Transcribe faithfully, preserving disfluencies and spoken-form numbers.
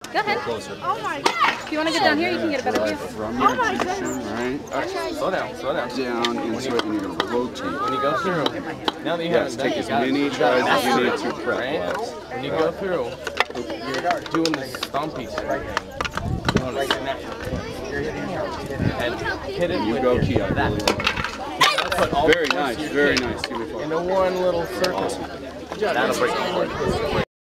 Go ahead. Oh my God. If you want to get down here, you can get a better view. From your position, right? All right, slow down, slow down. Down into it, and you're going to rotate. When you go through, now that you Yes, haven't done take it, as you got many you tries got as you need it, to prep right? wise. When you go through, you're doing the stompy thing. You want to snap and hit it You with go your- key up that. really well. Put all Very the force nice, of your very kick nice. Give me a into one little circle. That'll break the board.